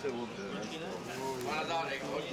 se otře. Má zádek, hodí.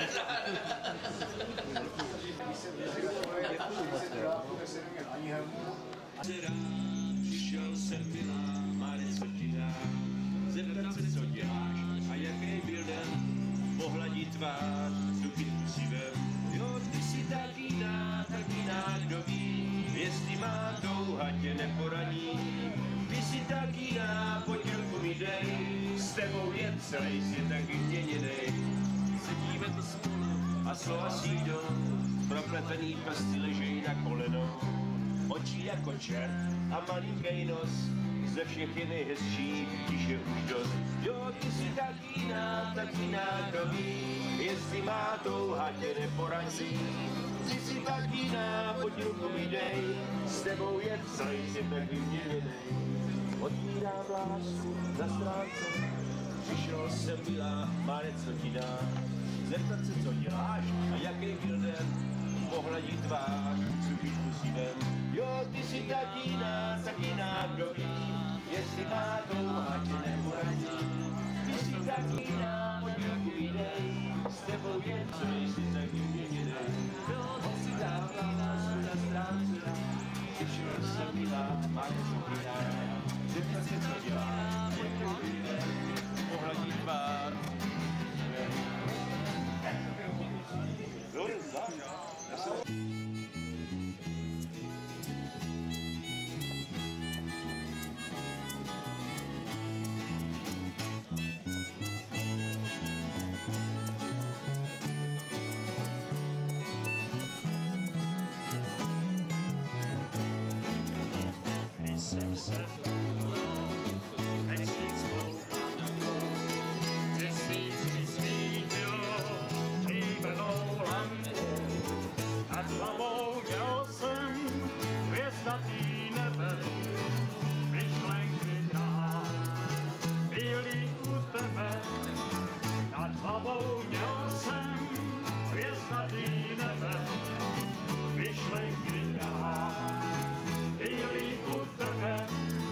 Přišel jsem milá, Máry, co ti dám, zeptat se, co děláš a jaký byl den, pohladí tvář, ruky si vem. Jo, ty jsi tak jiná, kdo ví, jestli má touha tě neporaní. Ty jsi tak jiná, pojď ruku mi dej, s tebou je celý svět taky měněnej. Sedíme tu spolu a slova síjdou, propletený prsty ležejí na kolenou. Oči jako čert a malinký nos, ze všech je nejhezčí, když je už dost. Jo, ty jsi tak jiná, kdo ví, jestli má touha tě neporazí. Ty jsi tak jiná, pojď ruku mi dej, s tebou je celý svět taky měněnej. Otvírám lásku na stránce, přišel jsem milá, má něco ti dá. Zeptat se, co děláš a jaký byl den, pohladí tvář, suchičku si vem. Jo, ty jsi tak jiná, kdo ví, jestli má touha tě neporazí. Ty jsi tak jiná, pojď ruku mi dej, s tebou je celý svět taky měněnej. Otvírám lásku na stránce, přišel jsem milá, má něco ti dá. Zeptat se, co děláš, jaký byl den, pohladí tvář. Jsem se měsíckou, měsíc mi svítil stříbrnou lampu. Nad hlavou měl jsem hvězdatý nebe, myšlenky drahá byly u tebe. Nad hlavou měl jsem hvězdatý nebe, myšlenky drahá byly u tebe.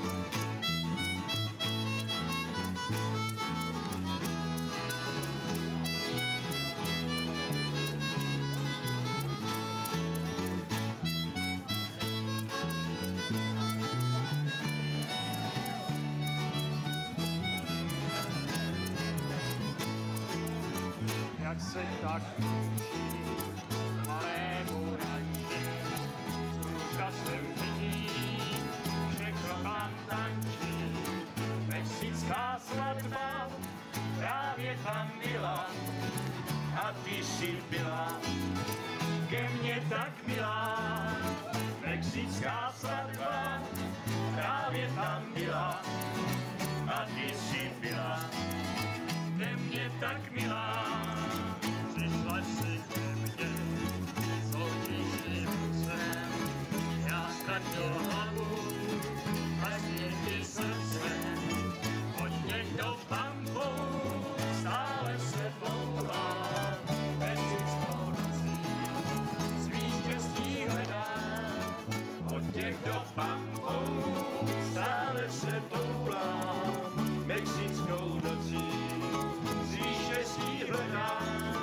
Jak se tak učí malému ranči, s časem vidím, že krokám tančí. Mexická svatba právě tam byla a ty jsi byla ke mně tak milá. Mexická svatba právě tam byla a ty jsi byla ke mně tak milá. Přišla jsi ke mně s očiším rucem, já ztratil hlavu a sníti srdce. Od někdo pampou stále se plouvám, mexickou nocí svý štěstí hledám. Od někdo pampou stále se plouvám, mexickou nocí svý štěstí hledám.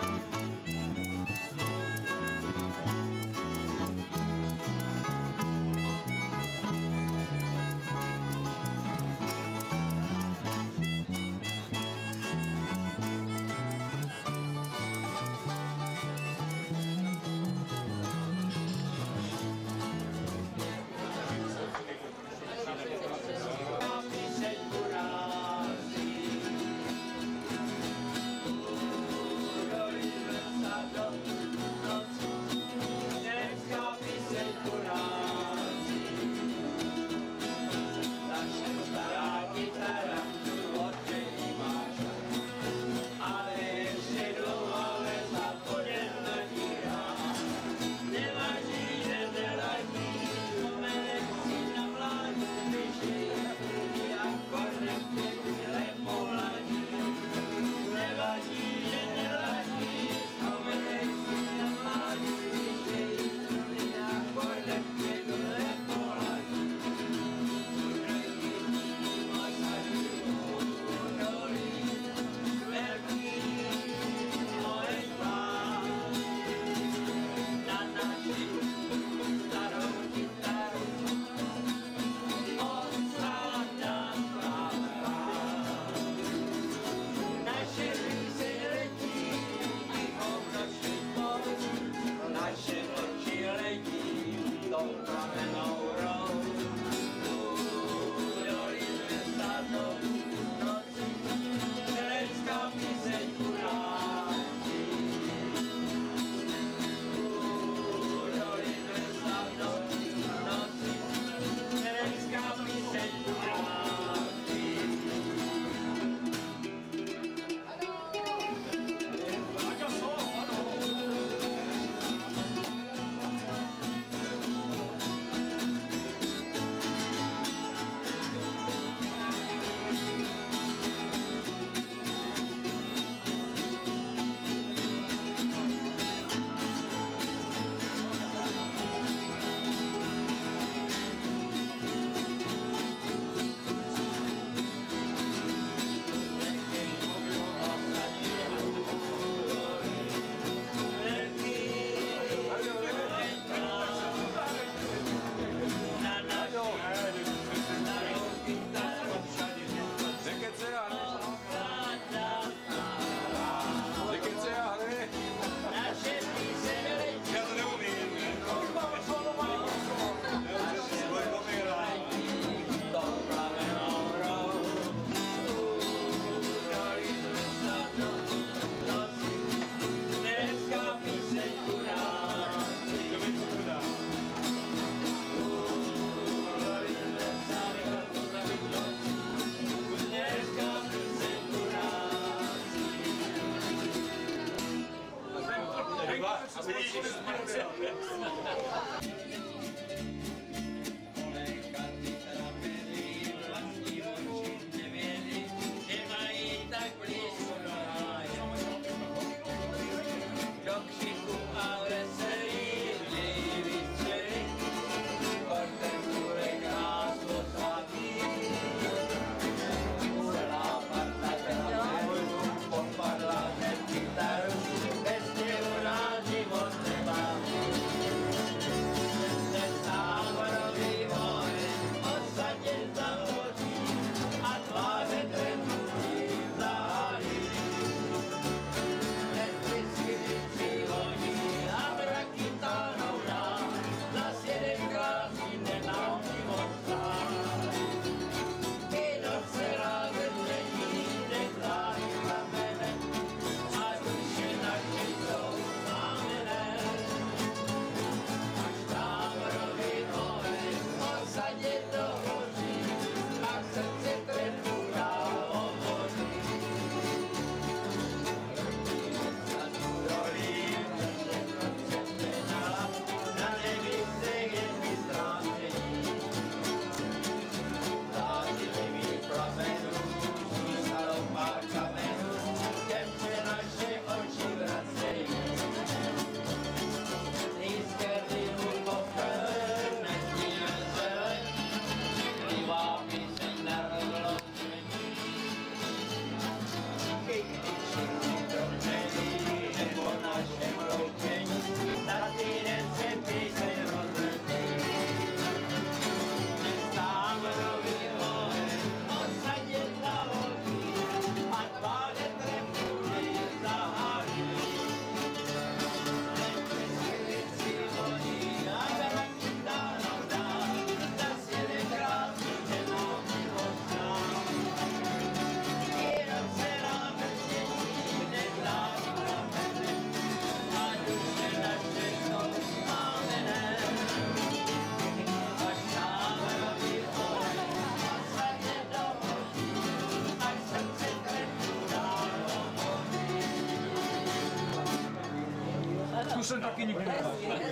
Tu jsem taky nikdy nebyl.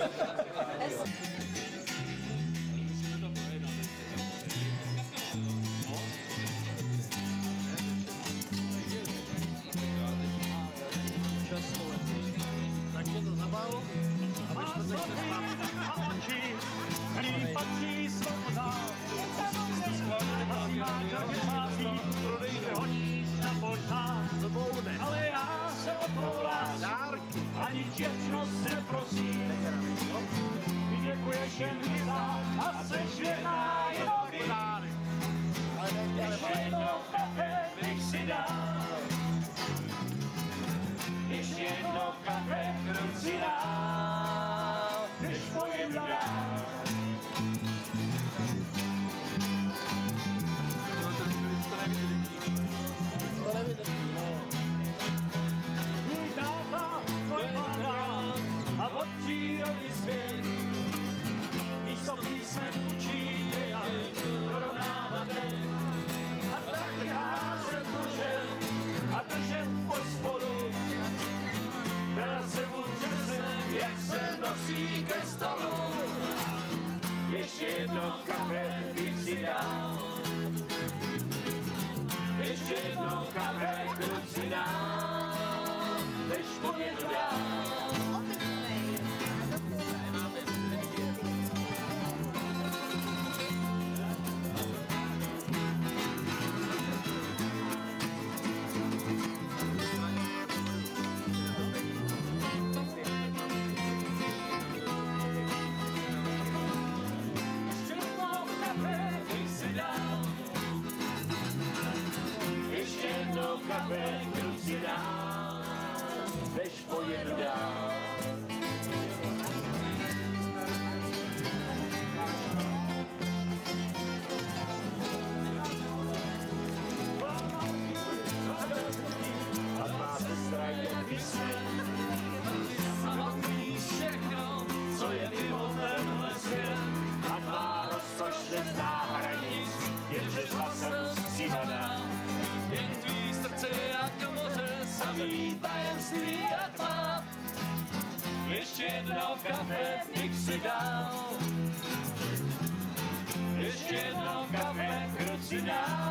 Tak je to zabal, aby jsme se Oči, který patří svoboda. Prodejte honíš na pošta, ale já se odvolám. Ani vděčnost neprosím. Ty děkuješ jen hvězdám a seš věrná jenom dárek. Ještě jedno kafe bych si dal. Ještě jedno kafe bych si dal. Než pojedu dál. Můj táta, tvoj máma a od přírody svět. Místo písmen učí jak porovnávat den. A tak já se držel a držel pospodu. Byla se účastem, jak se nosí ke stolu. Ještě jedno kafe bych si dal. Ještě jedno kafe bych si dal. Než pojedu dál. Ještě jedno kafe bych si dal, než pojedu dál. jedno kafe bych si dal. Ještě jedno kafe, kruci dál.